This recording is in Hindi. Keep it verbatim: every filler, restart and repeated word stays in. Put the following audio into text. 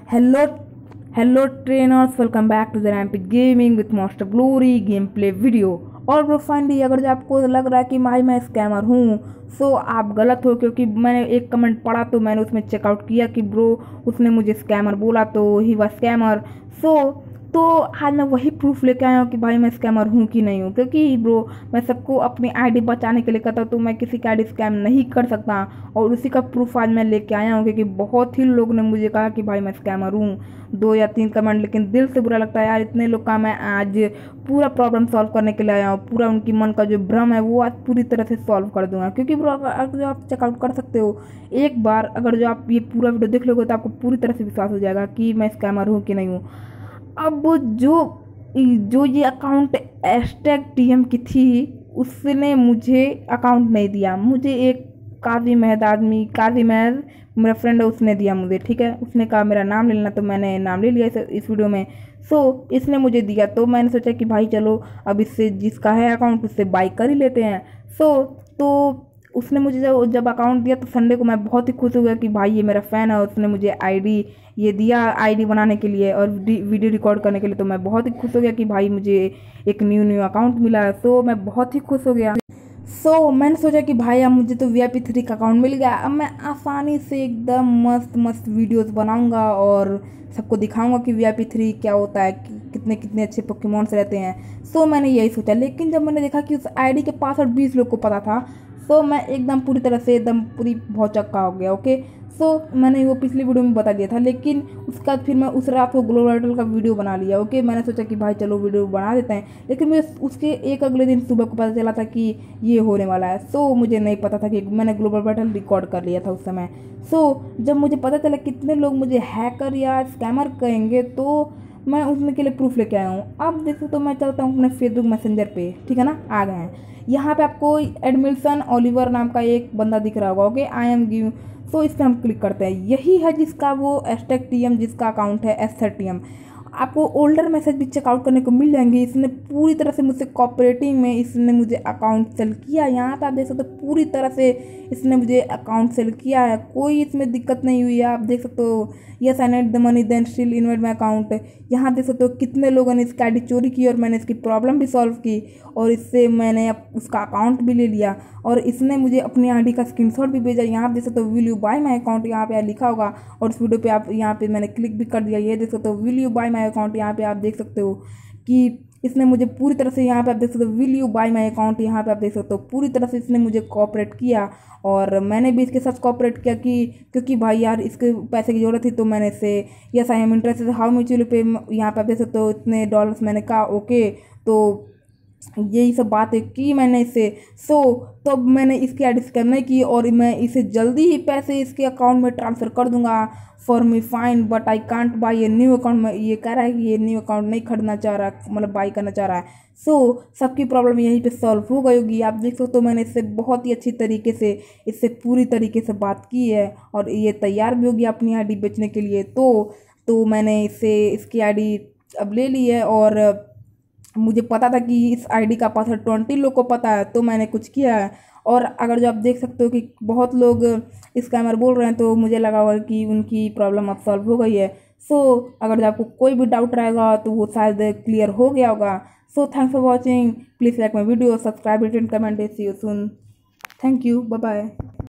Hello, hello trainers, welcome back to the Rampage Gaming with Master Glory gameplay video। और ब्रो फाइनली अगर जो आपको लग रहा है कि भाई मैं स्कैमर हूँ, सो आप गलत हो, क्योंकि मैंने एक कमेंट पढ़ा तो मैंने उसमें चेकआउट किया कि ब्रो उसने मुझे स्कैमर बोला तो ही वह स्कैमर। सो तो आज मैं वही प्रूफ लेके आया हूँ कि भाई मैं स्कैमर हूँ कि नहीं हूँ, क्योंकि ब्रो मैं सबको अपनी आईडी बचाने के लिए कहता हूँ तो मैं किसी की आईडी स्कैम नहीं कर सकता। और उसी का प्रूफ आज मैं लेके आया हूँ, क्योंकि बहुत ही लोग ने मुझे कहा कि भाई मैं स्कैमर हूँ, दो या तीन कमेंट, लेकिन दिल से बुरा लगता है यार। इतने लोग का मैं आज पूरा प्रॉब्लम सॉल्व करने के लिए आया हूँ, पूरा उनकी मन का जो भ्रम है वो आज पूरी तरह से सॉल्व कर दूंगा। क्योंकि ब्रो अगर जो आप चेकआउट कर सकते हो एक बार, अगर जो आप ये पूरा वीडियो देख लोगे तो आपको पूरी तरह से विश्वास हो जाएगा कि मैं स्कैमर हूँ कि नहीं हूँ। अब जो जो ये अकाउंट हैशटैग टीएम की थी उसने मुझे अकाउंट नहीं दिया, मुझे एक काजी महद आदमी, काजी महद मेरा फ्रेंड है, उसने दिया मुझे। ठीक है, उसने कहा मेरा नाम ले लेना, तो मैंने नाम ले लिया इस, इस वीडियो में। सो इसने मुझे दिया तो मैंने सोचा कि भाई चलो अब इससे जिसका है अकाउंट उससे बाई कर ही लेते हैं। सो तो उसने मुझे जब जब अकाउंट दिया तो संडे को मैं बहुत ही खुश हो गया कि भाई ये मेरा फ़ैन है, उसने मुझे आईडी ये दिया आईडी बनाने के लिए और वीडियो रिकॉर्ड करने के लिए। तो मैं बहुत ही खुश हो गया कि भाई मुझे एक न्यू न्यू अकाउंट मिला है। सो मैं बहुत ही खुश हो गया। सो so, मैंने सोचा कि भाई अब मुझे तो वी आई पी थ्री का अकाउंट मिल गया, अब मैं आसानी से एकदम मस्त मस्त वीडियोस बनाऊंगा और सबको दिखाऊंगा कि वी आई पी थ्री क्या होता है, कि कितने कितने अच्छे पोकेमॉन्स रहते हैं। सो so, मैंने यही सोचा, लेकिन जब मैंने देखा कि उस आईडी के पासवर्ड बीस लोग को पता था, सो मैं एकदम पूरी तरह से एकदम पूरी भौचक्का हो गया। ओके, सो मैंने वो पिछली वीडियो में बता दिया था, लेकिन उसके बाद फिर मैं उस रात को ग्लोबल बैटल का वीडियो बना लिया। ओके, मैंने सोचा कि भाई चलो वीडियो बना देते हैं, लेकिन मुझे उसके एक अगले दिन सुबह को पता चला था कि ये होने वाला है। सो मुझे नहीं पता था कि मैंने ग्लोबल बैटल रिकॉर्ड कर लिया था उस समय। सो जब मुझे पता चला कितने लोग मुझे हैकर या स्कैमर कहेंगे, तो मैं उसमें के लिए प्रूफ लेके आया हूँ। अब देखो तो मैं चलता हूँ अपने फेसबुक मैसेंजर पे, ठीक है ना, आ गए हैं। यहाँ पे आपको एडमिल्सन ओलिवर नाम का एक बंदा दिख रहा होगा। Okay, I am give, so इस पर हम क्लिक करते हैं। यही है जिसका वो हैशटैग टीएम जिसका अकाउंट है एस थर्टी एम। आपको ओल्डर मैसेज भी चेकआउट करने को मिल जाएंगे। इसने पूरी तरह से मुझसे कोऑपरेटिंग में इसने मुझे अकाउंट सेल किया। यहाँ पे आप देख सकते हो पूरी तरह से इसने मुझे अकाउंट सेल किया है, कोई इसमें दिक्कत नहीं हुई है। आप देख सकते हो yes I need the money then still invest my account. यहाँ देख सकते हो कितने लोगों ने इसकी आईडी चोरी की और मैंने इसकी प्रॉब्लम भी सॉल्व की और इससे मैंने उसका अकाउंट भी ले लिया और इसने मुझे अपनी आईडी का स्क्रीनशॉट भी भेजा। यहाँ देख सकते हो will you buy my account, यहाँ पे लिखा होगा और इस वीडियो पे आप यहाँ पे मैंने क्लिक भी कर दिया। ये देख सकते हो will you buy my account, यहाँ पे आप देख सकते हो कि इसने मुझे पूरी तरह से, यहाँ पे आप देख सकते हो will you buy my account, यहाँ पे आप देख सकते हो पूरी तरह से इसने मुझे कोऑपरेट किया और मैंने भी इसके साथ कोऑपरेट किया कि क्योंकि भाई यार इसके पैसे की ज़रूरत थी, तो मैंने इससे yes I am interested how much will pay, यहाँ पे आप देख सकते हो इतने डॉलर्स, मैंने कहा ओके। तो यही सब बात है कि मैंने इसे सो तब तो मैंने इसकी आईडी स्कैम नहीं की और मैं इसे जल्दी ही पैसे इसके अकाउंट में ट्रांसफ़र कर दूंगा for me fine but I can't buy ये न्यू अकाउंट में। ये कह रहा है कि ये न्यू अकाउंट नहीं खरीदना चाह रहा, मतलब बाई करना चाह रहा है। सो so, सबकी प्रॉब्लम यहीं पे सॉल्व हो गई होगी। आप देख सकते हो तो मैंने इससे बहुत ही अच्छी तरीके से इससे पूरी तरीके से बात की है और ये तैयार भी होगी अपनी आईडी बेचने के लिए। तो तो मैंने इससे इसकी आईडी अब ले ली है और मुझे पता था कि इस आईडी का पासवर्ड ट्वेंटी लोग को पता है, तो मैंने कुछ किया है। और अगर जो आप देख सकते हो कि बहुत लोग स्कैमर बोल रहे हैं, तो मुझे लगा हुआ कि उनकी प्रॉब्लम अब सॉल्व हो गई है। सो अगर जो आपको कोई भी डाउट रहेगा तो वो शायद क्लियर हो गया होगा। So thanks for watching, please like my video, subscribe, return comment, see you soon, thank you, bye bye.